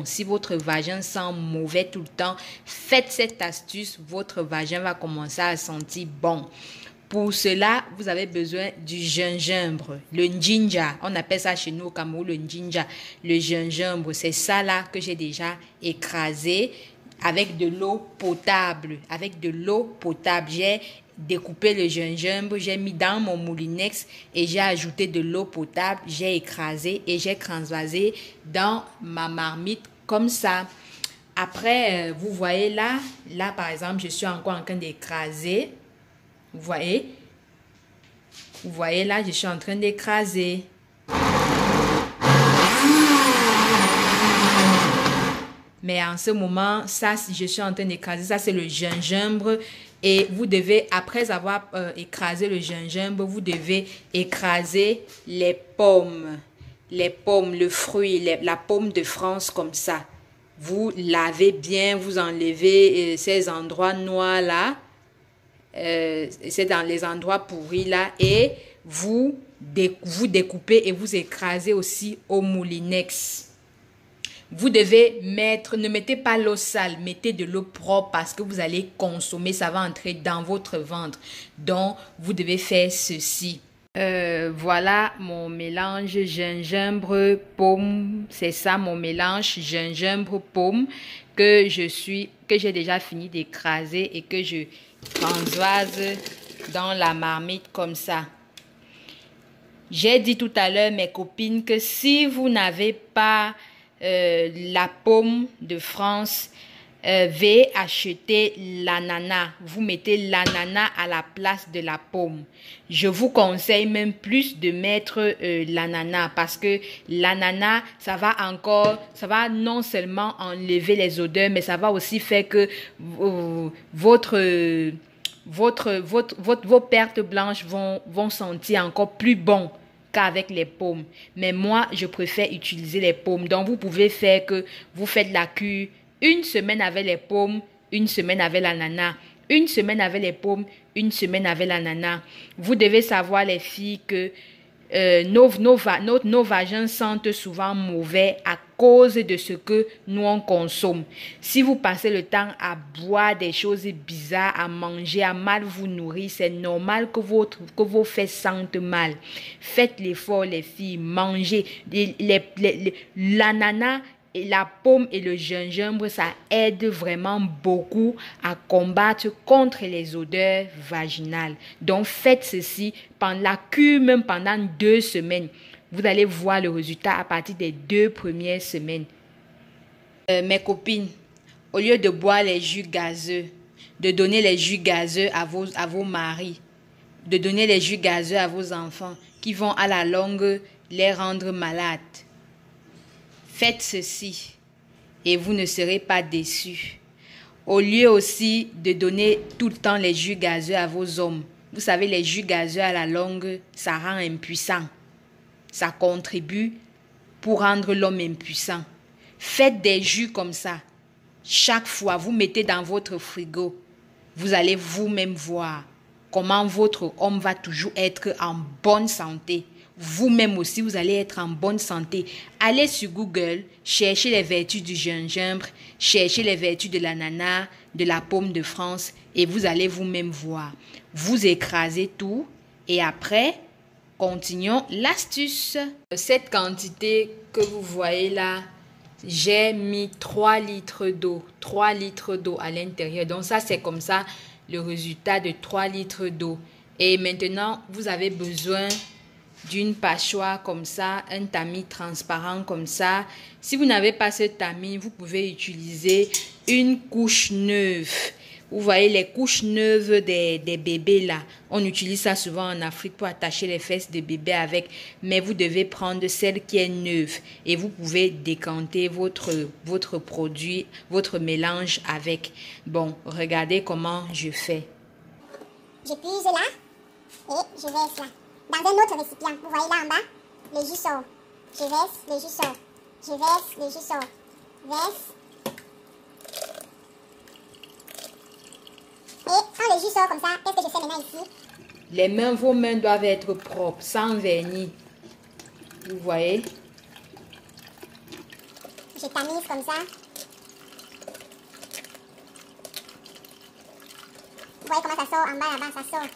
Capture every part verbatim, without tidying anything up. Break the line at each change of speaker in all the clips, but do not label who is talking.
Si votre vagin sent mauvais tout le temps, faites cette astuce, votre vagin va commencer à sentir bon. Pour cela, vous avez besoin du gingembre, le ginger. On appelle ça chez nous au Cameroun le ginger. Le gingembre, c'est ça là que j'ai déjà écrasé avec de l'eau potable. Avec de l'eau potable, j'ai découpé le gingembre, j'ai mis dans mon moulinex et j'ai ajouté de l'eau potable. J'ai écrasé et j'ai transvasé dans ma marmite comme ça. Après, vous voyez là, là par exemple, je suis encore en train d'écraser. Vous voyez? Vous voyez là, je suis en train d'écraser. Mais en ce moment, ça, je suis en train d'écraser. Ça, c'est le gingembre. Et vous devez, après avoir euh, écrasé le gingembre, vous devez écraser les pommes. Les pommes, le fruit, les, la pomme de France comme ça. Vous lavez bien, vous enlevez euh, ces endroits noirs là. Euh, c'est dans les endroits pourris là et vous, dé, vous découpez et vous écrasez aussi au moulinex. Vous devez mettre, ne mettez pas l'eau sale, mettez de l'eau propre parce que vous allez consommer, ça va entrer dans votre ventre. Donc, vous devez faire ceci. Euh, voilà mon mélange gingembre pomme, c'est ça mon mélange gingembre pomme que je suis, que j'ai déjà fini d'écraser et que je transvase dans la marmite comme ça. J'ai dit tout à l'heure mes copines que si vous n'avez pas euh, la pomme de France, euh, veuillez acheter l'ananas. Vous mettez l'ananas à la place de la pomme. Je vous conseille même plus de mettre euh, l'ananas parce que l'ananas, ça va encore, ça va non seulement enlever les odeurs, mais ça va aussi faire que euh, votre, euh, votre, votre, votre, vos pertes blanches vont, vont sentir encore plus bon qu'avec les pommes. Mais moi, je préfère utiliser les pommes. Donc, vous pouvez faire que vous faites la cure une semaine avec les pommes, une semaine avec l'ananas. Une semaine avec les pommes, une semaine avec l'ananas. Vous devez savoir, les filles, que euh, nos, nos, nos, nos vagins sentent souvent mauvais à cause de ce que nous on consomme. Si vous passez le temps à boire des choses bizarres, à manger, à mal vous nourrir, c'est normal que, votre, que vos fesses sentent mal. Faites l'effort, les filles, mangez. Les, les, les, l'ananas, et la pomme et le gingembre, ça aide vraiment beaucoup à combattre contre les odeurs vaginales. Donc, faites ceci pendant la cure, même pendant deux semaines. Vous allez voir le résultat à partir des deux premières semaines. Euh, mes copines, au lieu de boire les jus gazeux, de donner les jus gazeux à vos, à vos maris, de donner les jus gazeux à vos enfants qui vont à la longue les rendre malades, faites ceci et vous ne serez pas déçus. Au lieu aussi de donner tout le temps les jus gazeux à vos hommes. Vous savez, les jus gazeux à la longue, ça rend impuissant. Ça contribue pour rendre l'homme impuissant. Faites des jus comme ça. Chaque fois, vous mettez dans votre frigo. Vous allez vous-même voir comment votre homme va toujours être en bonne santé. Vous-même aussi, vous allez être en bonne santé. Allez sur Google, cherchez les vertus du gingembre, cherchez les vertus de l'ananas, de la pomme de France et vous allez vous-même voir. Vous écrasez tout et après, continuons l'astuce. Cette quantité que vous voyez là, j'ai mis trois litres d'eau. trois litres d'eau à l'intérieur. Donc ça, c'est comme ça le résultat de trois litres d'eau. Et maintenant, vous avez besoin d'une pâchoire comme ça, un tamis transparent comme ça. Si vous n'avez pas ce tamis, vous pouvez utiliser une couche neuve. Vous voyez les couches neuves des, des bébés là. On utilise ça souvent en Afrique pour attacher les fesses des bébés avec. Mais vous devez prendre celle qui est neuve. Et vous pouvez décanter votre, votre produit, votre mélange avec. Bon, regardez comment je fais.
Je pige là et je verse là. Dans un autre récipient, vous voyez là en bas, le jus sort. Je verse, le jus sort. Je verse, le jus sort. Verse. Et quand le jus sort comme ça, qu'est-ce que je fais maintenant ici?
Les mains, vos mains doivent être propres, sans vernis. Vous voyez?
Je tamise comme ça. Vous voyez comment ça sort en bas là-bas, ça sort.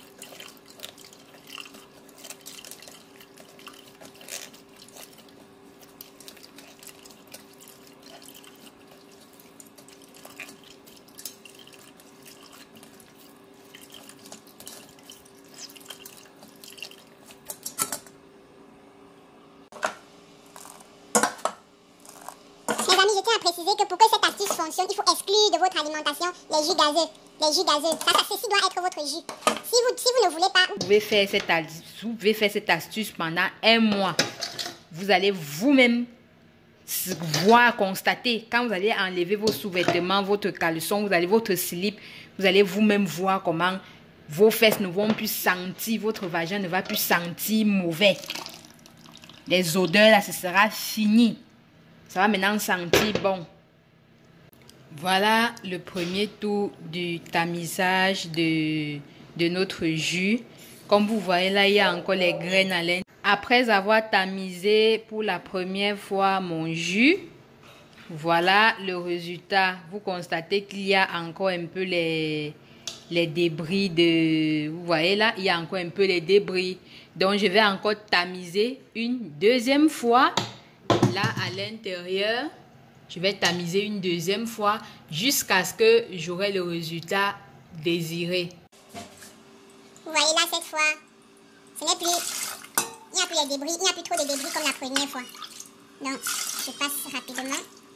Mes amis, je tiens à préciser que pour que cette astuce fonctionne, il faut exclure de votre alimentation les jus gazeux. Les jus gazeux, ça, ça, ceci doit être votre jus. Si vous, si vous ne voulez pas...
Vous pouvez faire cette, vous pouvez faire cette astuce pendant un mois. Vous allez vous-même voir, constater. Quand vous allez enlever vos sous-vêtements, votre caleçon, vous allez votre slip, vous allez vous-même voir comment vos fesses ne vont plus sentir, votre vagin ne va plus sentir mauvais. Les odeurs, là, ce sera fini. Ça va maintenant sentir bon. Voilà le premier tour du tamisage de, de notre jus. Comme vous voyez là, il y a encore les graines à l'intérieur. Après avoir tamisé pour la première fois mon jus, voilà le résultat. Vous constatez qu'il y a encore un peu les, les débris de... Vous voyez là, il y a encore un peu les débris. Donc, je vais encore tamiser une deuxième fois. Là, à l'intérieur, je vais tamiser une deuxième fois jusqu'à ce que j'aurai le résultat désiré.
Vous voyez là, cette fois, ce n'est plus... Il n'y a plus les débris, il n'y a plus trop de débris comme la première fois. Donc, je passe rapidement.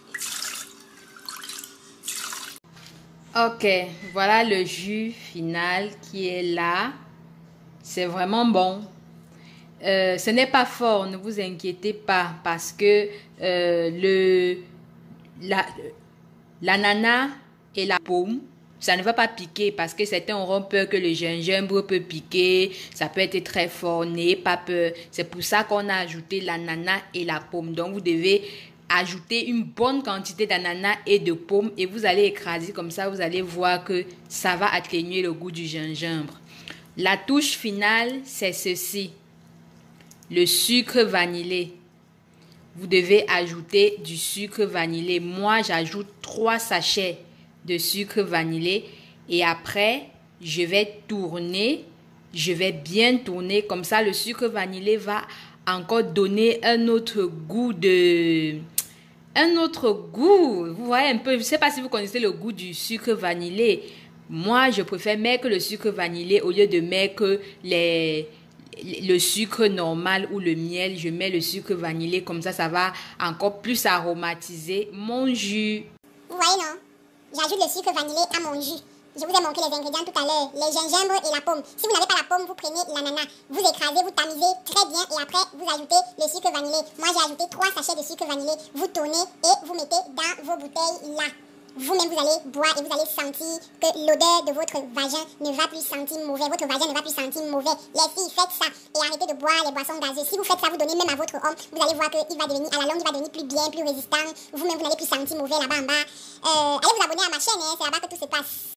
Ok, voilà le jus final qui est là. C'est vraiment bon. Euh, ce n'est pas fort, ne vous inquiétez pas, parce que euh, le la l'ananas et la pomme, ça ne va pas piquer, parce que certains auront peur que le gingembre peut piquer, ça peut être très fort, n'ayez pas peur. C'est pour ça qu'on a ajouté l'ananas et la pomme. Donc vous devez ajouter une bonne quantité d'ananas et de pommes et vous allez écraser comme ça, vous allez voir que ça va atténuer le goût du gingembre. La touche finale, c'est ceci. Le sucre vanillé. Vous devez ajouter du sucre vanillé. Moi, j'ajoute trois sachets de sucre vanillé. Et après, je vais tourner. Je vais bien tourner. Comme ça, le sucre vanillé va encore donner un autre goût de... Un autre goût. Vous voyez un peu. Je ne sais pas si vous connaissez le goût du sucre vanillé. Moi, je préfère mettre le sucre vanillé au lieu de mettre les... le sucre normal ou le miel. Je mets le sucre vanillé, comme ça, ça va encore plus aromatiser mon jus.
Vous voyez, non? J'ajoute le sucre vanillé à mon jus. Je vous ai montré les ingrédients tout à l'heure, les gingembre et la pomme. Si vous n'avez pas la pomme, vous prenez l'ananas, vous écrasez, vous tamisez très bien et après, vous ajoutez le sucre vanillé. Moi, j'ai ajouté trois sachets de sucre vanillé. Vous tournez et vous mettez dans vos bouteilles là. Vous-même, vous allez boire et vous allez sentir que l'odeur de votre vagin ne va plus sentir mauvais. Votre vagin ne va plus sentir mauvais. Les filles, faites ça et arrêtez de boire les boissons gazeuses. Si vous faites ça, vous donnez même à votre homme, vous allez voir qu'il va devenir, à la longue, il va devenir plus bien, plus résistant. Vous-même, vous n'allez plus sentir mauvais là-bas en bas. Euh, allez vous abonner à ma chaîne, hein, c'est là-bas que tout se passe.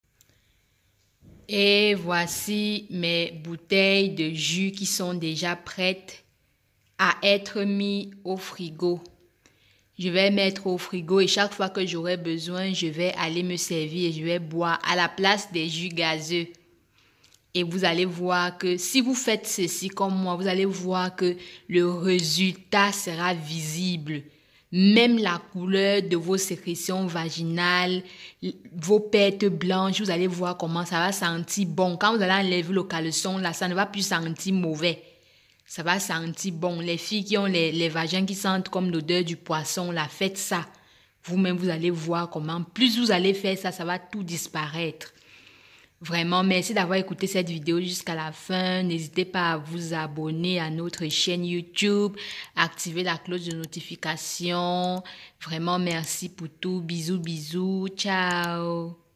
Et voici mes bouteilles de jus qui sont déjà prêtes à être mises au frigo. Je vais mettre au frigo et chaque fois que j'aurai besoin, je vais aller me servir et je vais boire à la place des jus gazeux. Et vous allez voir que si vous faites ceci comme moi, vous allez voir que le résultat sera visible. Même la couleur de vos sécrétions vaginales, vos pertes blanches, vous allez voir comment ça va sentir bon. Quand vous allez enlever le caleçon, là, ça ne va plus sentir mauvais. Ça va sentir bon. Les filles qui ont les, les vagins qui sentent comme l'odeur du poisson, là, faites ça. Vous-même, vous allez voir comment. Plus vous allez faire ça, ça va tout disparaître. Vraiment, merci d'avoir écouté cette vidéo jusqu'à la fin. N'hésitez pas à vous abonner à notre chaîne YouTube, activer la cloche de notification. Vraiment, merci pour tout. Bisous, bisous. Ciao.